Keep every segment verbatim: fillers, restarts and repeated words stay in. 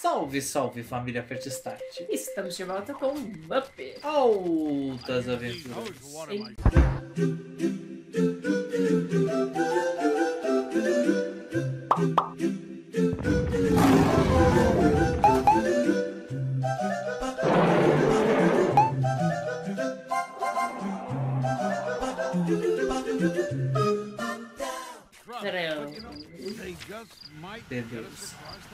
Salve, salve família Fertistart. Estamos de volta com Muppet. Altas aventuras. Sim. Meu Deus.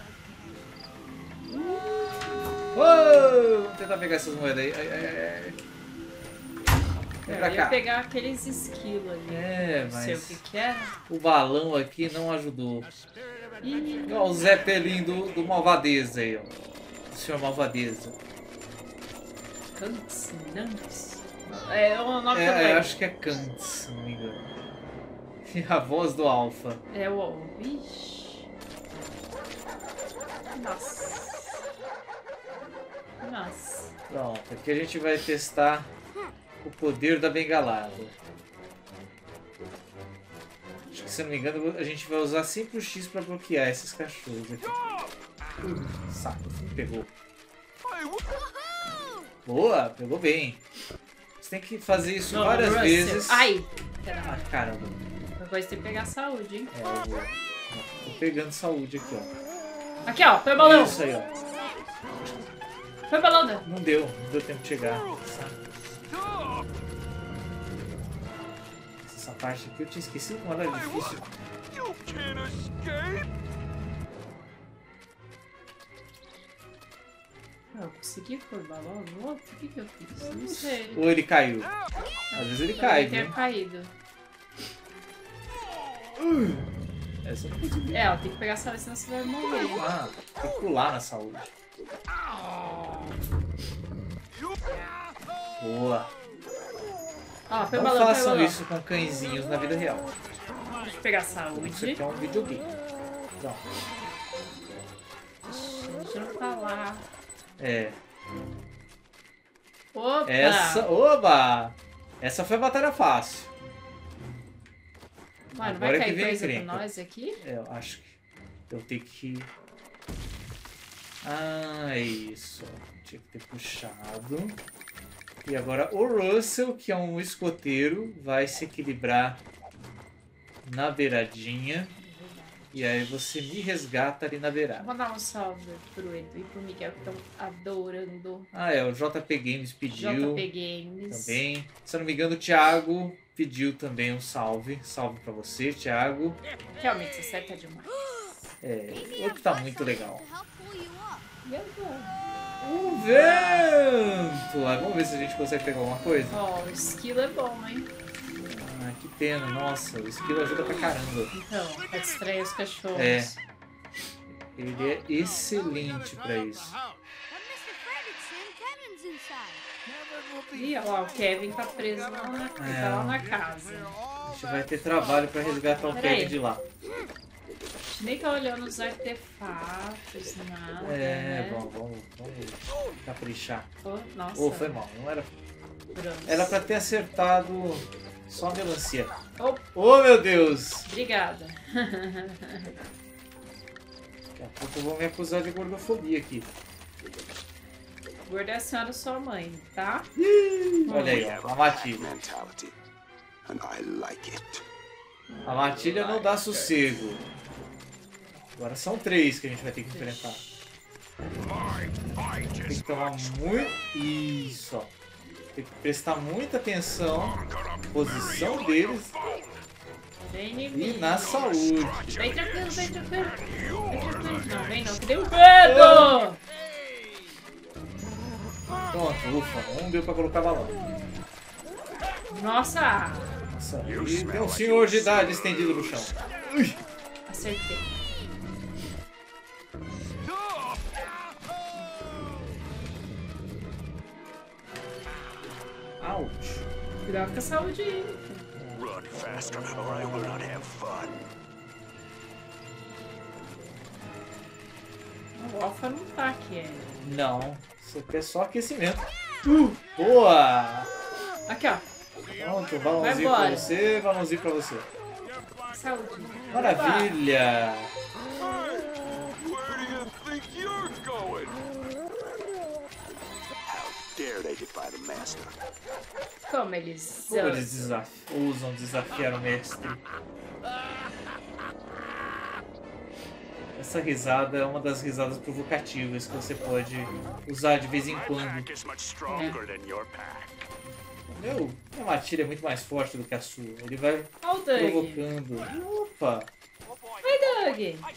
Oh, vamos tentar pegar essas moedas aí. Ai, ai, ai. Vem pra Eu ia cá. pegar aqueles esquilos ali. É, Não sei o mas que que era. o balão aqui não ajudou. Ih, Olha o Zé Pelim do, do Malvadeza aí, ó. O senhor Malvadeza. Cantz, Nantes. É o nome É, que eu eu lembro. acho que é Kant, se não me engano. E a voz do Alpha. É o... Ixi. Nossa. Nossa. Pronto, aqui a gente vai testar o poder da bengalada. Acho que, se não me engano, a gente vai usar sempre o X para bloquear esses cachorros aqui. Uh, saco, me pegou. Boa, pegou bem. Você tem que fazer isso Não, várias Russell. vezes. Ai! Ah, Caramba. caramba. Depois tem que pegar saúde, hein? É, eu vou. Tô pegando saúde aqui, ó. Aqui, ó. Foi o balão. Isso aí, ó. Foi o balão, né? Não deu, não deu tempo de chegar. Saco. Essa parte aqui eu tinha esquecido como era difícil. Ah, eu consegui pôr o balão no outro? O que que eu fiz? Não sei. Ou ele caiu. Às vezes ele cai, Deve ter viu? caído. Essa eu não consegui. É, ó, tem que pegar saúde, senão você vai morrer. Ah, tem que pular na saúde. Boa. Ó, foi o Não balão, foi o façam balão. isso com cãezinhos na vida real. Deixa eu pegar Isso saúde. aqui é um videogame. Não. Deixa eu falar. É. Opa! Essa. Oba! Essa foi a batalha fácil. Mano, Agora vai é que cair vem a coisa pra encrenca. nós aqui? É, eu acho que eu tenho que. Ah, isso. Tinha que ter puxado. E agora o Russell, que é um escoteiro, vai se equilibrar na beiradinha. E aí você me resgata ali na beirada. Vou dar um salve pro Edu e pro Miguel que estão adorando. Ah, é, o J P Games pediu J P Games. também. Se eu não me engano, o Thiago pediu também um salve. Salve pra você, Thiago. Realmente, você acerta demais. É, o outro tá muito legal. E eu vou. Um vento! Ah, vamos ver se a gente consegue pegar alguma coisa. Ó, o esquilo é bom, hein? Ah, que pena, nossa, o esquilo ajuda pra caramba. Então, pra distrair os cachorros. É. Ele é excelente pra isso. E ó, o Kevin tá preso lá na, tá lá na casa. A gente vai ter trabalho pra resgatar o Pera Kevin aí. de lá. A gente nem tá olhando os artefatos, nada. É, né? vamos, vamos, vamos caprichar. Oh, nossa. Oh, foi mal, não era. Bronze. Era pra ter acertado só a melancia. Oh, Oh, meu Deus! obrigada. Daqui a pouco eu vou me acusar de gordofobia aqui. Gorda é a senhora sua mãe, tá? Olha aí, ó, a matilha. mentality, and I like it. A matilha não dá sossego. Agora são três que a gente vai ter que enfrentar. Tem que tomar muito. Isso, ó. Tem que prestar muita atenção na posição deles Vem e inimigo. na saúde. Vem tranquilo, vem tranquilo. Vem tranquilo. Não, vem não, que deu medo! Pronto, ufa, não deu pra colocar balão. Nossa! Nossa, e tem um senhor de idade estendido no chão. Ui. Acertei. Ouch. Cuidado com a saúde aí. Run faster, or I will not have fun. O Alpha não tá aqui ainda. Não, isso aqui é só aquecimento. Uh, boa! Aqui, ó. Pronto, balãozinho Vai pra embora. você, balãozinho pra você. Saúde. Maravilha! defy the master. Como eles Como eles desaf ousam desafiar o mestre? Essa risada é uma das risadas provocativas que você pode usar de vez em quando. Pack is much stronger than your pack. Meu, minha matilha é muito mais forte do que a sua. Ele vai Olha o Doug. provocando. Opa! Oi, Doug.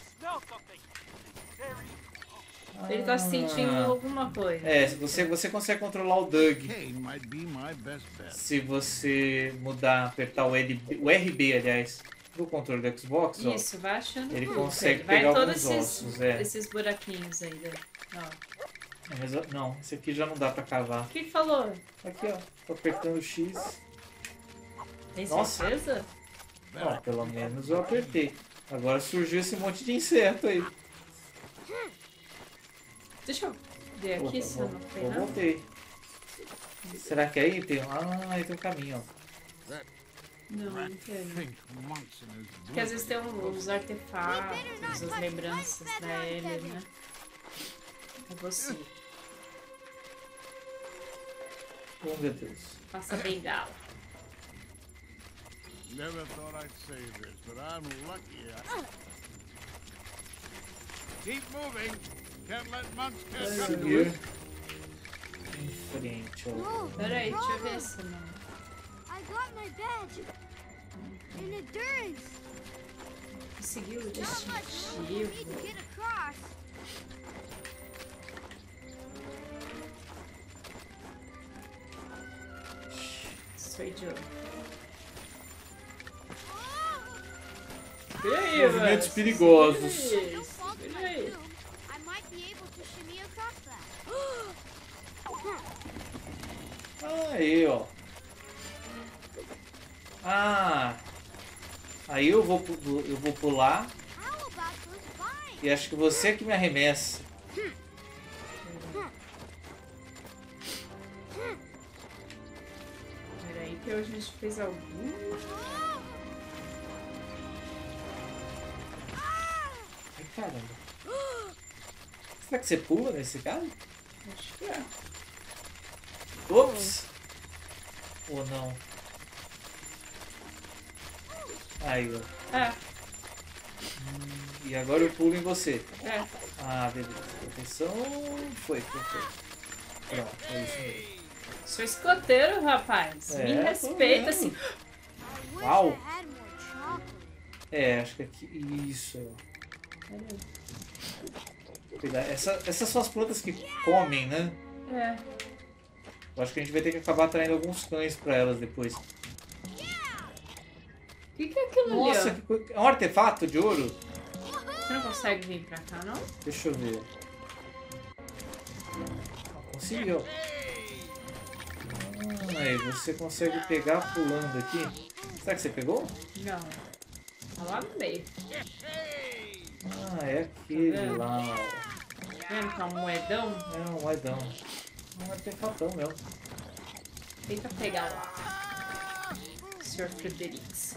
Ele tá Ah. sentindo alguma coisa. É, se você, você consegue controlar o Doug Kane might be my best bet. se você mudar, apertar o, L B, o R B, aliás, do controle do Xbox, ó. Isso, vai achando Ele tudo. consegue vai pegar todos alguns esses, ossos, é. esses buraquinhos aí. Né? Ó. Mas, ó, não, esse aqui já não dá pra cavar. O que que falou? Aqui, ó, tô apertando o X. Tem Nossa. certeza? Ó, pelo menos eu apertei. Agora surgiu esse monte de inseto aí. Deixa eu ver aqui Opa, se eu vol- não eu tem nada. voltei. Será que aí tem... Ah, aí tem um caminho, ó. Não, não tem. Think months in his Porque às vezes tem uns artefatos, as lembranças da Ellie, né? É você. Oh, meu Deus. Passa a bengala. Never thought I'd say this, but I'm lucky. I... Keep moving. Can't let months catch up to Seguir it. em frente, ó. Whoa, Pera aí, deixa eu ver brother, se não... I got my badge. In endurance. Conseguiu o Not much room for me to distintivo. get across. Sou idiota. Oh, E aí, Movimentos mano? perigosos. Segura aí, don't fall to segura my aí. doom. I might be able to shimmy across that. Aí, ó. Ah. Aí eu vou, pu- eu vou pular How about those vines? e acho que você é que me arremessa. Peraí que hoje a gente fez algum... Oh, Ai, caramba. Será que você pula nesse caso? Acho que é. Ops! Ou não? Aí, ó. É, E agora eu pulo em você. é. Ah, beleza. Proteção. Foi, foi, foi. Pronto, é isso mesmo. Sou escoteiro, rapaz. É, Me tô respeita, vendo. assim. I wish Wow. I had more chocolate. É, acho que aqui. Isso, ó. Peraí. Vou pegar. Essa, essas são as plantas que comem, né? É. Eu acho que a gente vai ter que acabar atraindo alguns cães pra elas depois. O que, que é aquilo Nossa, ali, que co- é um artefato de ouro? ó? Você não consegue vir pra cá, não? Deixa eu ver. Ah, conseguiu. Ah, aí você consegue pegar pulando aqui. Será que você pegou? Não. Tá lá no meio. Ah, é aquele lá. ó. Tá vendo que é um moedão? É um moedão. É um artefatão mesmo. Tenta pegar lá. senhor Fredericks.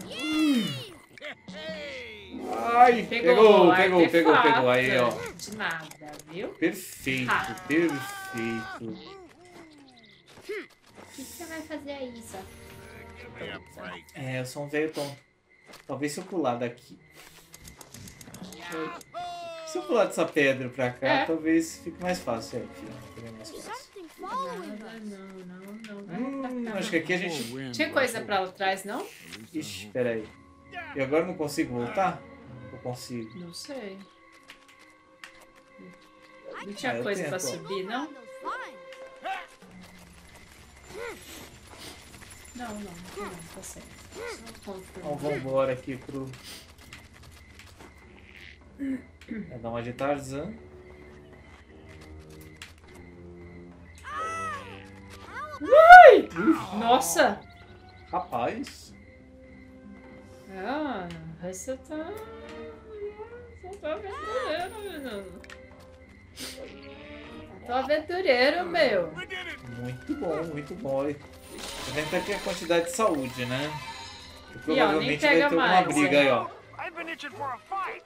Ai, pegou, pegou, pegou, artefato. pegou. Aí, ó. De nada, viu? Perfeito, Ah. perfeito. O que você vai fazer aí, só? Give me a break. É, eu sou um velho tonto. Talvez se eu pular daqui. Se eu pular dessa pedra pra cá, É. talvez fique mais fácil. É, fica, fica mais fácil. Something following Nada, us. não, não, não. Vai Hum, pra cá, acho que aqui a gente... More wind, Tinha coisa pra lá atrás, não? Ixi, peraí. E agora eu não consigo voltar? Eu consigo. Não sei. Não Ah, tinha eu coisa pra tento, ó. subir, não? Those vines. Não, não, não, tem não, tá certo. Só confirmar. Então vamos embora aqui pro... É dar uma de Tarzan. Nossa! Rapaz. Ah, você tá... Você tá aventureiro, menino. Tô aventureiro, meu. Muito bom, muito bom. A gente tá aqui a quantidade de saúde, né? Que E, ó, provavelmente nem vai pega ter alguma mais, briga é. aí, ó. I've been itching for a fight.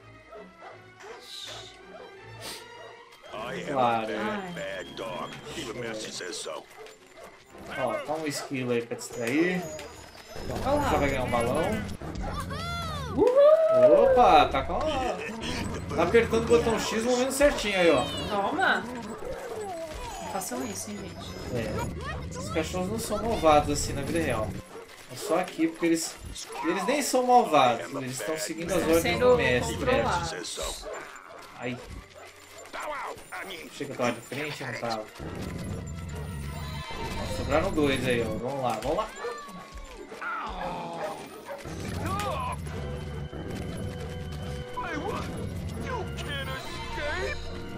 I am Claro. a Ai. bad, bad dog. Even Master says so. Ó, tá um esquilo aí pra distrair. Olha Então, lá. já vai ganhar um balão. Opa, tá com a... Tá apertando o botão X no momento certinho aí, ó. Toma! Não façam isso, hein, gente. É. Os cachorros não são malvados assim na vida real. É só aqui porque eles... Eles nem são malvados, eles estão seguindo as Estão ordens sendo do mestre. controlados. Says so. Aí, Bow out. I mean, achei que eu tava de frente, não tava. Ó, sobraram dois aí, ó. Vamos lá, vamos lá. wait, what? You can't escape.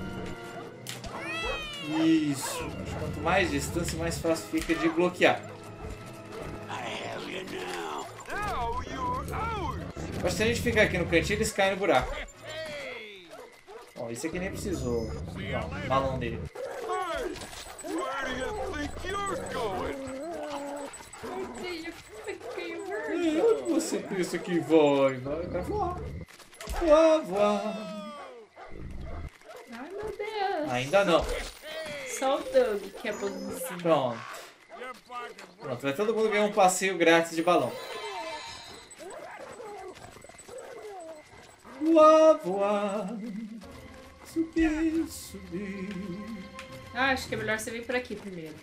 Isso. Quanto mais distância, mais fácil fica de bloquear. I have you now. Now you're ours. Acho que se a gente ficar aqui no cantinho, eles caem no buraco. Ó, esse aqui nem precisou. Ó, o balão dele. Hey, where do you think you're going? É, onde você pensa que vai? Vai, vai voar. Voar, voar. Ai, meu Deus. Ainda não. Só o Doug, que é bonzinho. Pronto. Pronto, vai todo mundo ganhar um passeio grátis de balão. Voar, voar. Subir, subir. Ah, acho que é melhor você vir por aqui primeiro.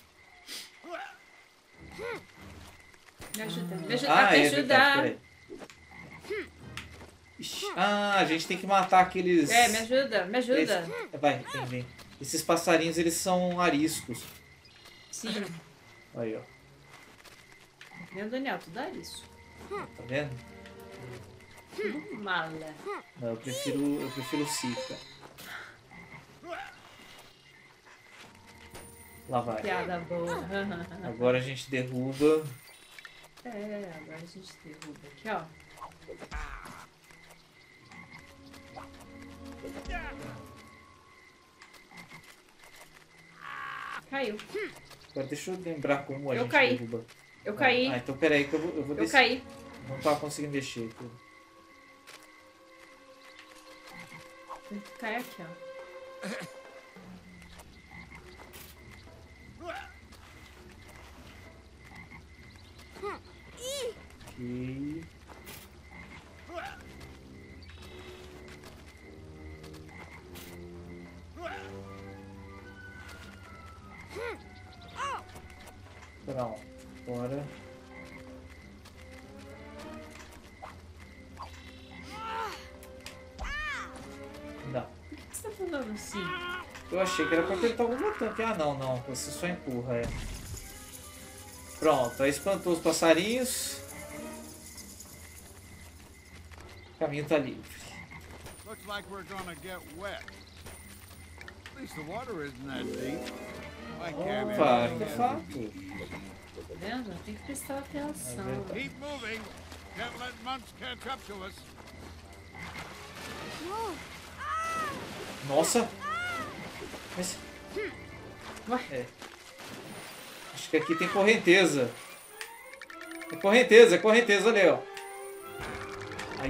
Me ajuda, me ajuda, Ah, ah, me é ajuda. verdade, peraí. Ixi, ah, a gente tem que matar aqueles... É, me ajuda, me ajuda. Esse- Vai, vem, vem. Esses passarinhos, eles são ariscos. Sim. Aí, ó. Meu Daniel, tu dá isso. Tá vendo? Tudo mala. Não, eu prefiro, eu prefiro o Sika. Lá vai. Piada boa. Agora a gente derruba. É, agora a gente derruba aqui, ó. Caiu. Agora deixa eu lembrar como a Eu gente caí. derruba. Eu caí. Ah, então peraí que eu vou, eu vou Eu descer. caí. Não tava conseguindo descer aqui. Tem que cair aqui, ó. Aqui. Pronto. Agora. Não. Por que você tá falando assim? Eu achei que era pra apertar algum botão aqui. Ah, não, não. Você só empurra, é. Pronto, aí espantou os passarinhos. O caminho tá livre. Looks like we're gonna get wet. At least the water isn't that deep. Why can't Opa, everything artefato. Tá vendo? Tem que prestar atenção. Keep moving. Can't let months catch up to us. Nossa! Mas... Ué? É. Acho que aqui tem correnteza. É correnteza, é correnteza, olha aí, ó. Ai.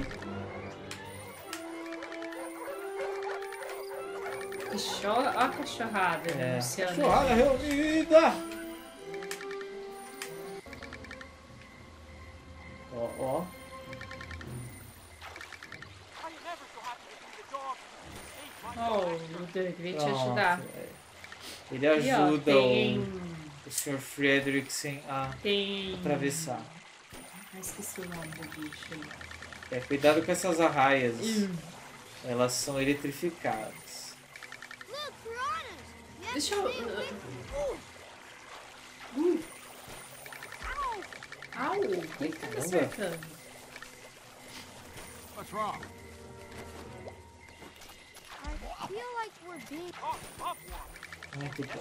Cachorro... Ó a cachorrada É. Luciana. Cachorrada reunida! Ó, ó. Oh, o Doug, vem te Pronto, ajudar. é. Ele E, ó, ajuda tem... o, o senhor Frederiksen a Tem... atravessar. Ah, esqueci o nome do bicho aí. É, cuidado com essas arraias. Hum. Elas são eletrificadas. Look, we're on us. Deixa eu... Ooh. Au! Por que tá me Caramba. acertando? What's wrong? I feel like we're being. Muito bom.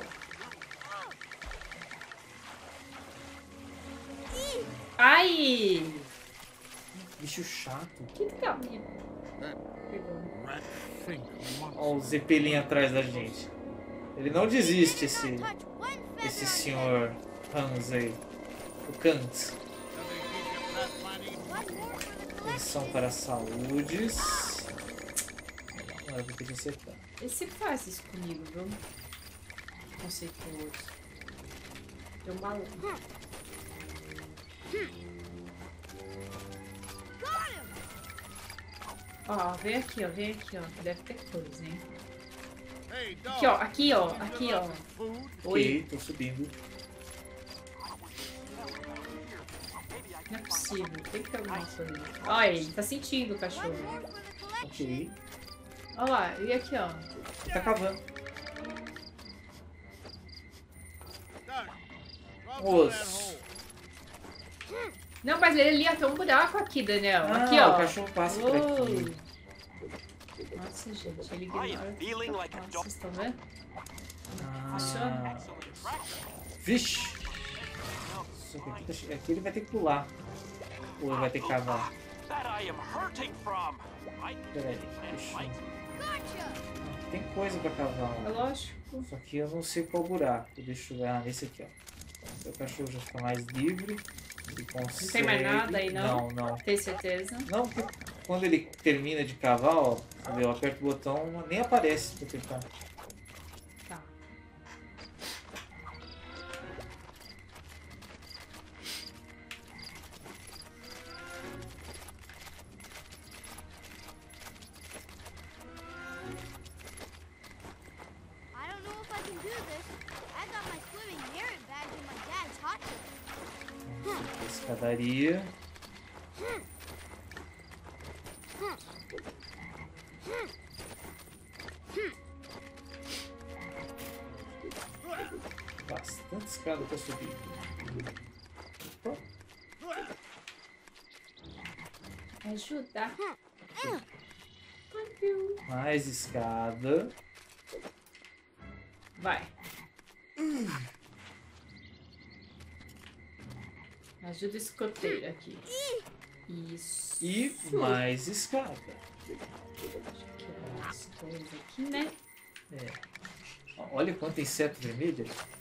Ai! Bicho chato. Que legal, menino. Pegou. Rat think months. Olha o Zeppelin atrás da gente. Ele não desiste, esse, Touch one feather esse on senhor Hans aí. O Kant. Does he keep your pet planning? One more for the collection. Eles são para saúdes. Não, eu vou ter que acertar. Ele sempre faz isso comigo, viu? Conceituoso. Tem um balão. Ó, vem aqui, ó, vem aqui, ó. Deve ter coisa, hein? Hey, dog. Aqui, ó, aqui, ó, aqui, ó. Food? Oi. Ok, tô subindo. Não é possível, tem que ter alguma coisa. Olha, ele tá sentindo o cachorro. One more for the collection. Ok. Olha lá, e aqui, ó. Tá cavando. Doug, drop Os. that hole. Não, mas ele ali, ó, tem um buraco aqui, Daniel. Ah, Aqui, ó. o cachorro passa por aqui. Oh. Nossa, gente, ele I ignora. am feeling like a Nossa, dog. vocês estão vendo? Ah, vixe. Só que aqui, tá che- aqui ele vai ter que pular. Ou ele vai ter que cavar. That I am hurting from. I Pera aí, plant deixa eu... like Gotcha. Aqui tem coisa pra cavar. É ó. lógico. Só que eu não sei qual buraco. Deixa eu ver. Ah, nesse aqui, ó. Então, o cachorro já fica mais livre. Ele consegue... Não tem mais nada aí, não? Não, não. Tem certeza? Não, porque quando ele termina de cavar, ó, você vê, eu aperto o botão, nem aparece pra tentar. Tá. I don't know if I can do this. I got my swimming merit badge in my dad's hot tub. Escadaria. Bastante escada pra subir. Opa. Ajuda. Mais escada. Vai. Ajuda o escoteiro aqui. Isso. E mais escada. Aqui, ó, as coisas aqui, né? É. Ó, olha quanto inseto vermelho.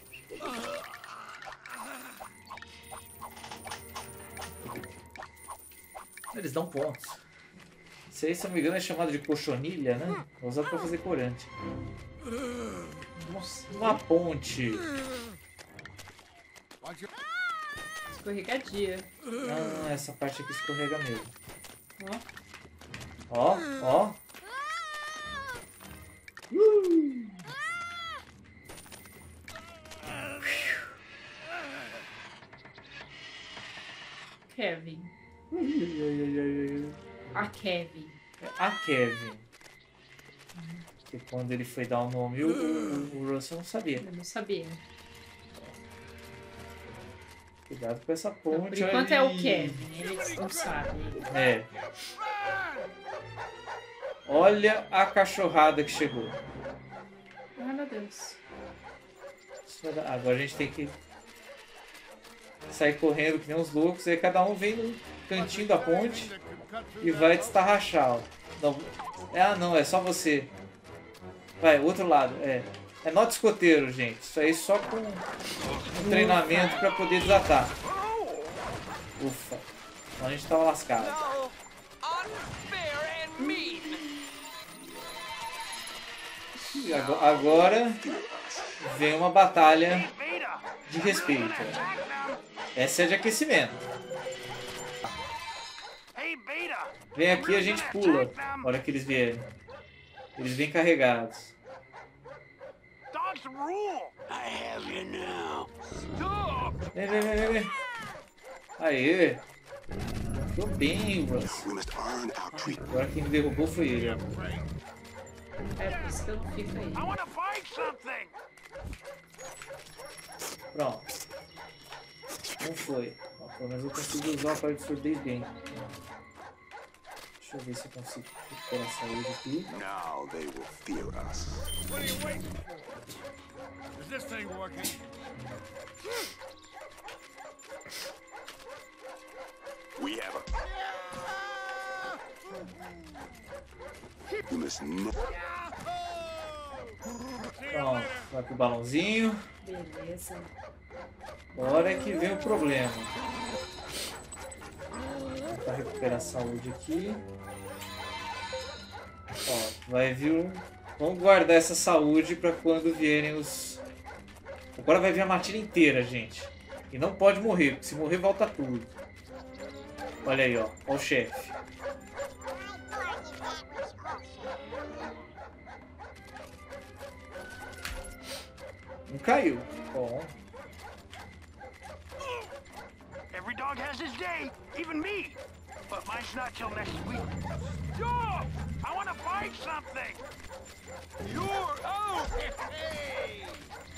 Eles dão pontos. Isso aí, se eu não me engano, é chamado de cochonilha, né? É usado pra fazer corante. Nossa, uma ponte. Watch your... Escorregadia. Ah, essa parte aqui escorrega mesmo. Ó. Ó, ó. Kevin. A Kevin. A Kevin. Porque quando ele foi dar o nome, o, o, o Russell não sabia. Eu não sabia. Cuidado com essa Então, ponte. por enquanto é o aí. Kevin. Ele não sabe. É. Olha a cachorrada que chegou. Ai, meu Deus. Isso vai dar- Agora a gente tem que sair correndo que nem uns loucos. Aí cada um vem no cantinho da ponte e vai destarrachar. Ó. Não, é, ah, não, é só você. Vai, outro lado. É, é nó de escoteiro, gente. Isso aí só com um treinamento para poder desatar. Ufa. Então a gente tava lascado. no unfair and mean. E ago- agora vem uma batalha Beta, de respeito. Essa é de aquecimento. hey Beta. Vem aqui e a gente pula na hora que eles vierem. Eles vêm carregados. Dogs rule. I have you now. Stop. Vem, vem, vem, vem, vem. Aê. Tô bem, Russ. We must earn our treatment. Agora quem me derrubou foi ele. É por isso que eu não fico aí. I want to find something. Pronto. Não foi. Ó, pelo menos eu consigo usar o aparelho de surdez bem. Deixa eu ver se eu consigo recuperar a saúde aqui. Now they will fear us. What are you waiting for? Is this thing working? We have a. We must never. Pronto. Vai pro balãozinho. Beleza. Agora é que vem o problema. Vou tentar recuperar a saúde aqui. Ó, vai vir um... Vamos guardar essa saúde para quando vierem os... Agora vai vir a matilha inteira, gente. E não pode morrer, porque se morrer volta tudo. Olha aí, ó. Ó o chefe. Não caiu. Bom. Every dog has his day, even me. But mine's not till next week. Yo! I want to fight something! You're out! Hey!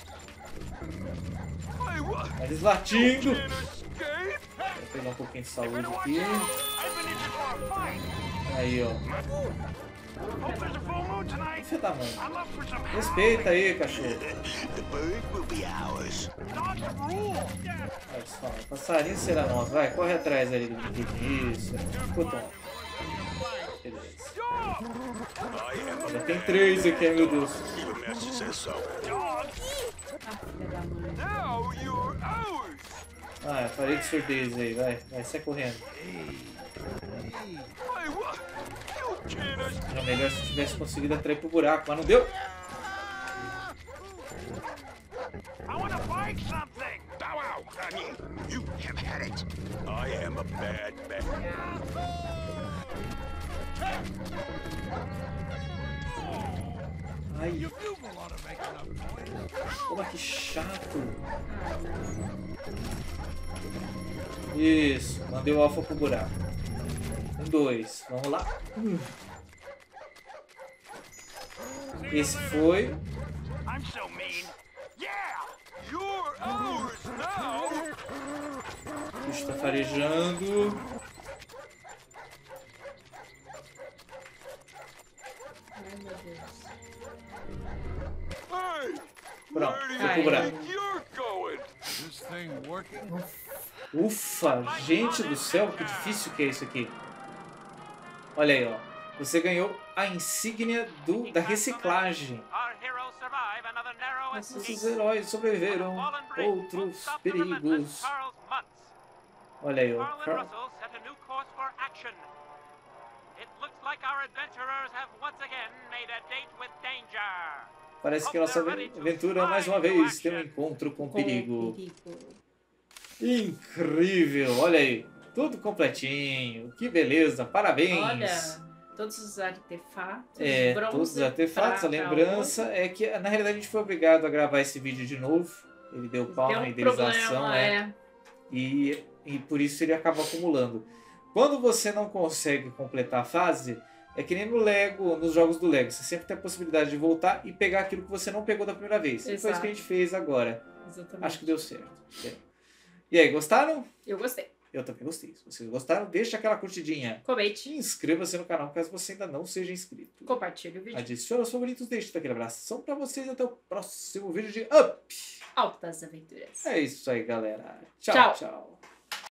Hey, what? Eles latindo. Can't escape? Vou pegar um pouquinho de saúde Better watch aqui. out! I've been injured for a fight. Aí, ó. Hope there's a full moon tonight. Filho da mãe. I'm up for some Respeita aí, cachorro. The bird will be ours. dogs rule. Olha só, passarinho será nosso. Vai, corre atrás ali do brinquedo. Isso. Escuta. Beleza. I am Já a tem três aqui, meu Deus. Your master says so. Dogs! Ah, filha da mãe. Now you're ours! Ah, eu parei de surdez aí, vai. Vai, sai correndo. Hey, what? You can't escape! Era melhor se eu tivesse conseguido atrair pro buraco, mas não deu. I want to fight something! Bow wow, honey. You have had it. I am a bad man. Ai, You bugle ought to make enough noise. como que chato. Isso, mandei o alfa pro buraco. Um, dois, vamos lá. Hum. Esse foi. I'm so mean. Yeah! You're ours now! O bicho tá farejando. Ai, meu Deus. Hey! Pronto, Where do foi pro you buraco. think you're going? This thing working? Ufa, gente do céu, que difícil que é isso aqui. Olha aí, ó. Você ganhou a insígnia do, da reciclagem. Esses heróis sobreviveram outros perigos. Olha aí, ó. Carl. Parece que a nossa aventura, mais uma vez, tem um encontro com perigo. perigo. Incrível, olha aí. Tudo completinho. Que beleza, parabéns. Olha, todos os artefatos. É, bronze, todos os artefatos, a prata, lembrança ouro. é que, na realidade, a gente foi obrigado a gravar esse vídeo de novo. Ele deu pau Deu na um renderização, problema, né? é. E, e por isso ele acaba acumulando. Quando você não consegue completar a fase, é que nem no Lego, nos jogos do Lego. Você sempre tem a possibilidade de voltar e pegar aquilo que você não pegou da primeira vez. E foi isso que a gente fez agora. Exatamente. Acho que deu certo. É. E aí, gostaram? Eu gostei. Eu também gostei. Se vocês gostaram, deixa aquela curtidinha. Comente, Inscreva-se no canal caso você ainda não seja inscrito. compartilhe o vídeo. Adicione os favoritos, deixe aquele abração pra vocês e até o próximo vídeo de Up. Altas aventuras. É isso aí, galera. Tchau, Tchau. tchau.